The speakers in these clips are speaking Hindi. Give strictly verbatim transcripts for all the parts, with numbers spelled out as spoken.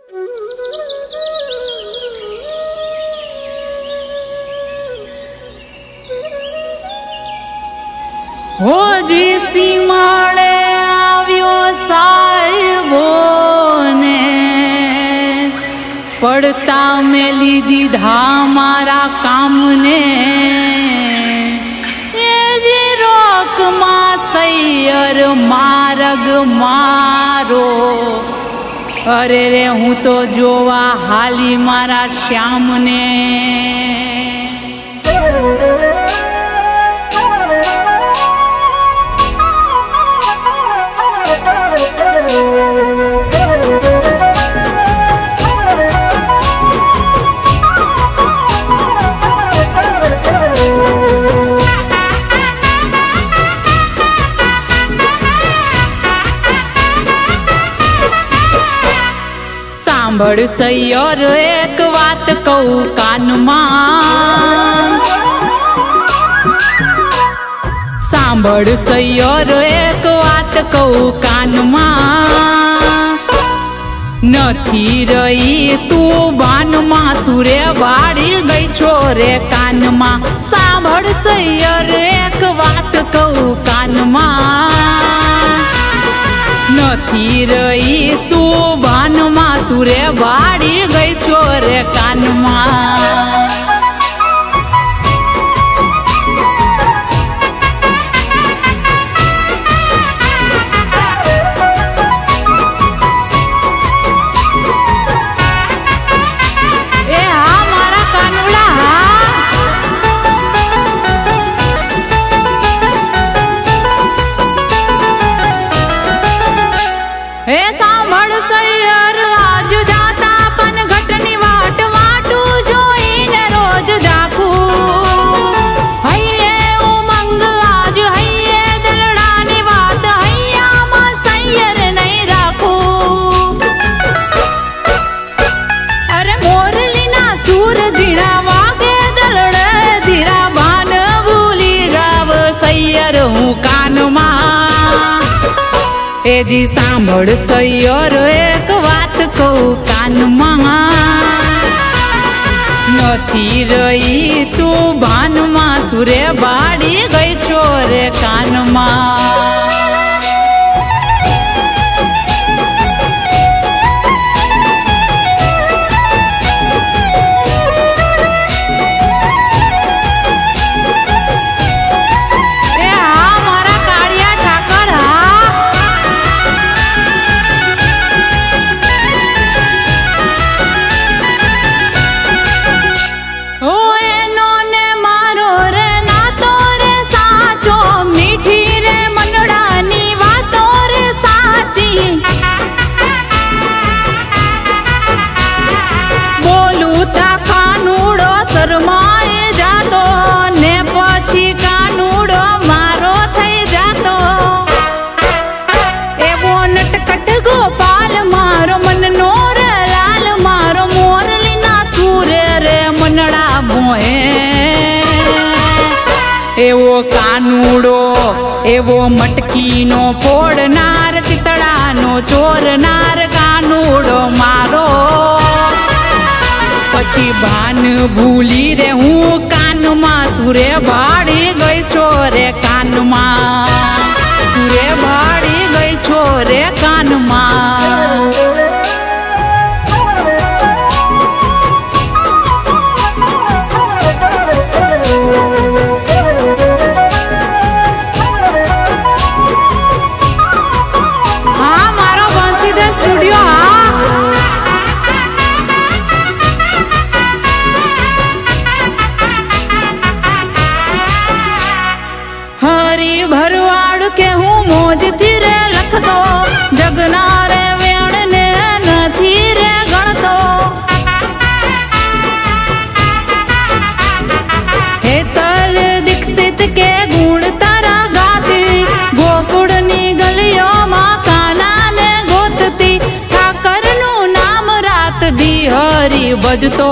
हो जी सीमाड़े आव्यो साहिबो ने पड़ता मेली दीधा मारा काम ने ये जी रोक मा सैयर मारग मारो अरे रे हूँ तो जोवा हाली मारा श्याम ने सांभड़ सैयर एक बात कहू कान मां सांभड़ सैयर एक बात कहू कान मां नथी रही तू बान मां तुरे बाड़ी गई छोरे कान मां सांभड़ सैयर एक बात कहू कान मां नथी रही तू बान मां तुरे बाड़ी गई छोरे कान मां ए हाँ मारा कानुड़ा हे सांभड़ सैयर आज जाता पन घटनी वाट वाटू जोईने रोज जाखू हइये उमंग आज हइये दिलडानी वात हइया मा सैयर नहीं राखू अरे मोरली ना सूर जीना वागे दलड़े धीरा भान भूली राव सैयर हूँ कान मां ए जी सांभड़ सैयर एक बात कहू कान मां नथी रही तू भान मां तुरे बाड़ी गई छोरे कान मां एवो कानूड़ो एवो मटकी नो फोड़नार तितड़ा नो चोरनार कानूड़ो मारो पछी भान भूली रे हूँ कान मां तुरे भाड़ी गई छोरे कान मां तुरे भाड़ी गई छोरे कान मां हरी भरवाड़ के हूँ मोज थी रे लख दो जगना रे वेण ने नथी रे गण दो हे तल दीक्षित के गुण तारा गाती गोकुड़नी गलियों मां काना ने गोतती ठाकर नु नाम रात दी हरी बजतो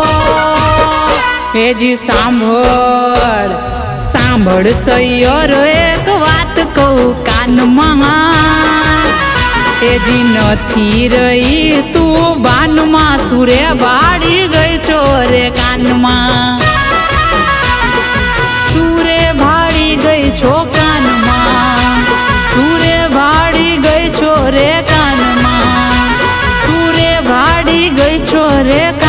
हे जी सांभड़ सांभड़ सैयर एक बात कहू कान मां तेजी नथी रही तू बान में तुरे भाड़ी गई छो रे कान में तुरे भाड़ी गई छो कान में तुरे भाड़ी गई छो रे कान में तुरे भाड़ी गई छो रे